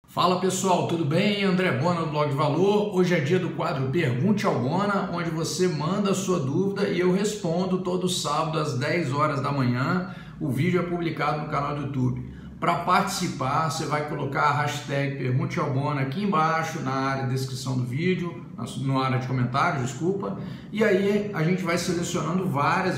Fala pessoal, tudo bem? André Bona do Blog de Valor. Hoje é dia do quadro Pergunte ao Bona, onde você manda a sua dúvida e eu respondo todo sábado às 10 horas da manhã. O vídeo é publicado no canal do YouTube. Para participar, você vai colocar a hashtag Pergunte ao Bona aqui embaixo na área de descrição do vídeo, na área de comentários, desculpa. E aí a gente vai selecionando várias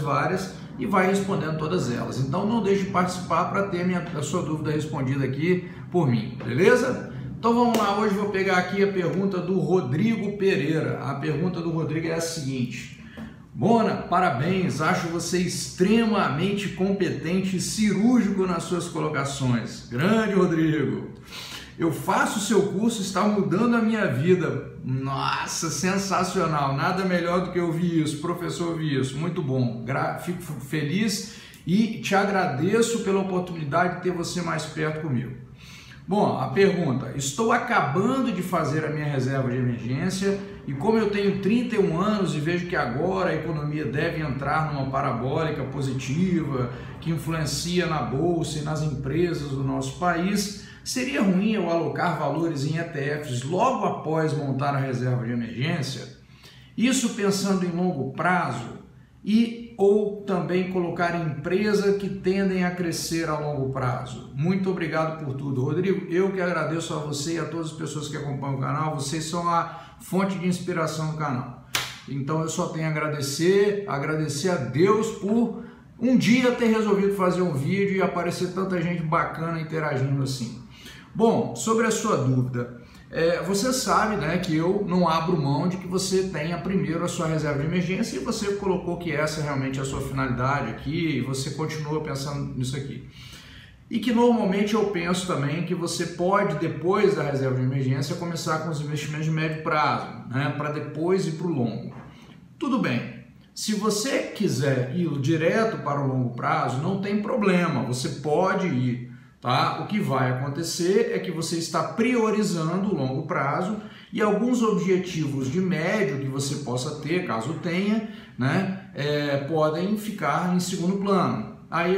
e vai respondendo todas elas. Então não deixe de participar para ter a sua dúvida respondida aqui por mim, beleza? Então vamos lá, hoje vou pegar aqui a pergunta do Rodrigo Pereira. A pergunta do Rodrigo é a seguinte: Bona, parabéns, acho você extremamente competente e cirúrgico nas suas colocações. Grande Rodrigo! Eu faço o seu curso, está mudando a minha vida. Nossa, sensacional, nada melhor do que ouvir isso, professor, ouvir isso, muito bom. Fico feliz e te agradeço pela oportunidade de ter você mais perto comigo. Bom, a pergunta: estou acabando de fazer a minha reserva de emergência e como eu tenho 31 anos e vejo que agora a economia deve entrar numa parabólica positiva que influencia na bolsa e nas empresas do nosso país, seria ruim eu alocar valores em ETFs logo após montar a reserva de emergência? Isso pensando em longo prazo ou também colocar em empresas que tendem a crescer a longo prazo. Muito obrigado por tudo, Rodrigo. Eu que agradeço a você e a todas as pessoas que acompanham o canal. Vocês são a fonte de inspiração do canal. Então eu só tenho a agradecer a Deus por um dia ter resolvido fazer um vídeo e aparecer tanta gente bacana interagindo assim. Bom, sobre a sua dúvida, você sabe, né, que eu não abro mão de que você tenha primeiro a sua reserva de emergência e você colocou que essa realmente é a sua finalidade aqui e você continua pensando nisso aqui. E que normalmente eu penso também que você pode, depois da reserva de emergência, começar com os investimentos de médio prazo, né, para depois ir para o longo. Tudo bem. Se você quiser ir direto para o longo prazo, não tem problema, você pode ir. Tá? O que vai acontecer é que você está priorizando o longo prazo e alguns objetivos de médio que você possa ter, caso tenha, né, podem ficar em segundo plano. Aí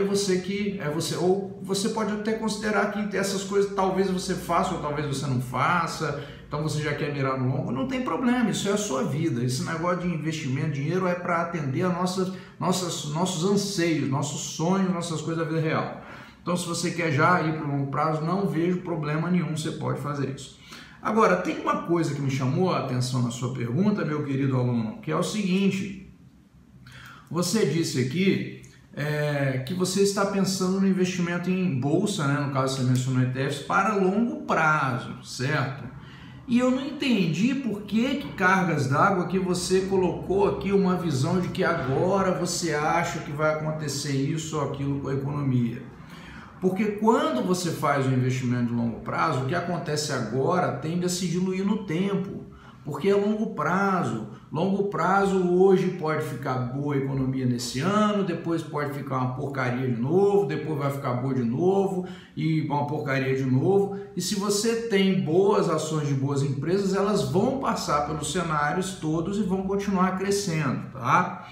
ou você pode até considerar que essas coisas talvez você faça ou talvez você não faça, então você já quer mirar no longo, não tem problema, isso é a sua vida. Esse negócio de investimento, dinheiro é para atender a nossos anseios, nossos sonhos, nossas coisas da vida real. Então, se você quer já ir para o longo prazo, não vejo problema nenhum, você pode fazer isso. Agora, tem uma coisa que me chamou a atenção na sua pergunta, meu querido aluno, que é o seguinte: você disse aqui que você está pensando no investimento em bolsa, né? No caso você mencionou ETFs, para longo prazo, certo? E eu não entendi por que cargas d'água que você colocou aqui uma visão de que agora você acha que vai acontecer isso ou aquilo com a economia. Porque quando você faz um investimento de longo prazo, o que acontece agora tende a se diluir no tempo, porque é longo prazo. Longo prazo hoje pode ficar boa a economia nesse ano, depois pode ficar uma porcaria de novo, depois vai ficar boa de novo e uma porcaria de novo. E se você tem boas ações de boas empresas, elas vão passar pelos cenários todos e vão continuar crescendo, tá?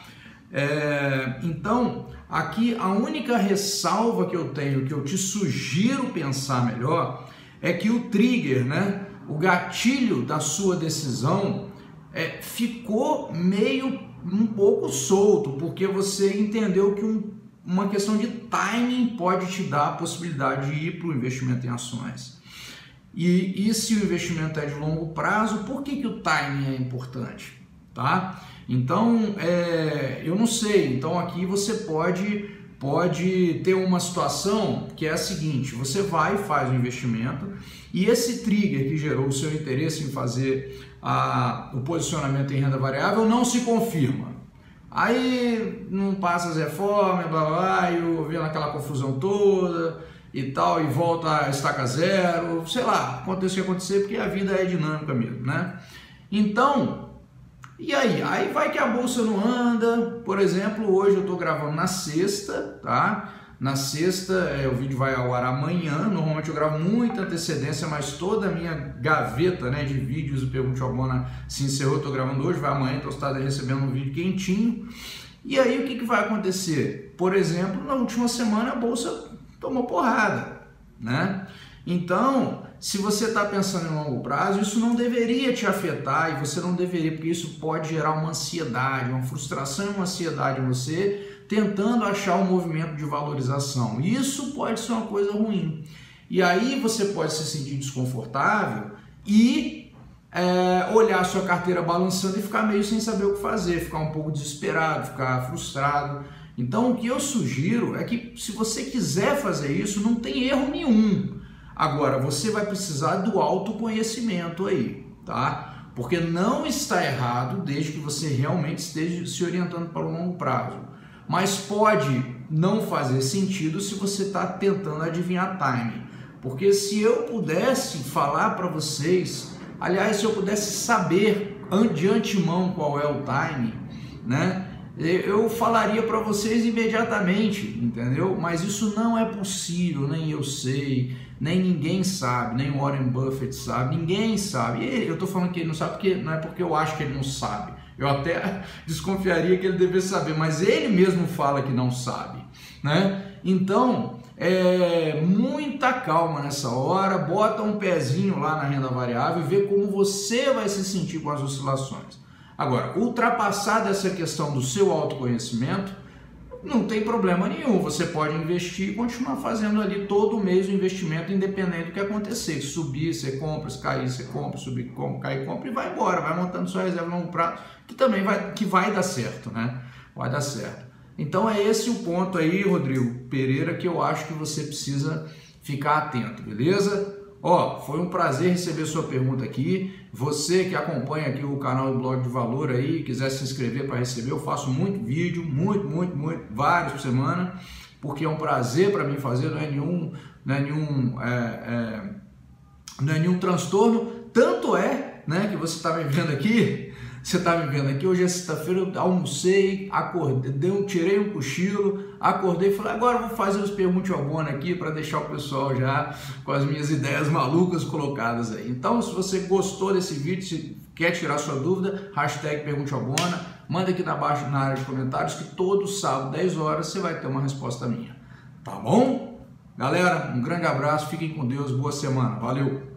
Então, aqui a única ressalva que eu tenho, que eu te sugiro pensar melhor, é que o trigger, né, o gatilho da sua decisão ficou um pouco solto, porque você entendeu que uma questão de timing pode te dar a possibilidade de ir para o investimento em ações. E se o investimento é de longo prazo, por que o timing é importante? Tá? Então, eu não sei. Então aqui você pode ter uma situação que é a seguinte: você vai e faz o investimento e esse trigger que gerou o seu interesse em fazer o posicionamento em renda variável não se confirma. Aí não passa as reformas, e vem aquela confusão toda e tal, e volta a estaca zero, sei lá, aconteça o que acontecer, porque a vida é dinâmica mesmo, né? Então, e aí? Aí vai que a bolsa não anda. Por exemplo, hoje eu estou gravando na sexta, tá? Na sexta, o vídeo vai ao ar amanhã. Normalmente eu gravo muita antecedência, mas toda a minha gaveta, né, de vídeos do Pergunte ao Bona se encerrou. Eu estou gravando hoje, vai amanhã, então você está recebendo um vídeo quentinho. E aí o que vai acontecer? Por exemplo, na última semana a bolsa tomou porrada, né? Então, se você está pensando em longo prazo, isso não deveria te afetar e você não deveria, porque isso pode gerar uma ansiedade, uma frustração e uma ansiedade em você, tentando achar um movimento de valorização. Isso pode ser uma coisa ruim. E aí você pode se sentir desconfortável e olhar a sua carteira balançando e ficar meio sem saber o que fazer, ficar um pouco desesperado, ficar frustrado. Então, o que eu sugiro é que, se você quiser fazer isso, não tem erro nenhum. Agora, você vai precisar do autoconhecimento aí, tá? Porque não está errado, desde que você realmente esteja se orientando para o longo prazo. Mas pode não fazer sentido se você está tentando adivinhar timing. Porque se eu pudesse falar para vocês, aliás, se eu pudesse saber de antemão qual é o timing, né? Eu falaria para vocês imediatamente, entendeu? Mas isso não é possível, nem eu sei, nem ninguém sabe, nem o Warren Buffett sabe, ninguém sabe. E eu estou falando que ele não sabe, porque não é porque eu acho que ele não sabe. Eu até desconfiaria que ele devesse saber, mas ele mesmo fala que não sabe, né? Então, muita calma nessa hora, bota um pezinho lá na renda variável e vê como você vai se sentir com as oscilações. Agora, ultrapassada essa questão do seu autoconhecimento, não tem problema nenhum, você pode investir e continuar fazendo ali todo mês o investimento, independente do que acontecer. Se subir, você compra, se cair, você compra, subir, compra, cair, compra e vai embora, vai montando sua reserva a longo prazo, que também vai dar certo, né? Vai dar certo. Então é esse o ponto aí, Rodrigo Pereira, que eu acho que você precisa ficar atento, beleza? Foi um prazer receber sua pergunta aqui. Você que acompanha aqui o canal do Blog de Valor aí, quiser se inscrever para receber, eu faço muito vídeo, vários por semana, porque é um prazer para mim fazer, não é nenhum transtorno. Tanto é, né, que você está me vendo aqui. Hoje é sexta-feira, eu almocei, acordei, tirei um cochilo, acordei e falei, agora eu vou fazer os Pergunte ao Bona aqui para deixar o pessoal já com as minhas ideias malucas colocadas aí. Então, se você gostou desse vídeo, se quer tirar sua dúvida, hashtag Pergunte ao Bona, manda aqui abaixo na área de comentários que todo sábado, 10 horas, você vai ter uma resposta minha. Tá bom? Galera, um grande abraço, fiquem com Deus, boa semana, valeu!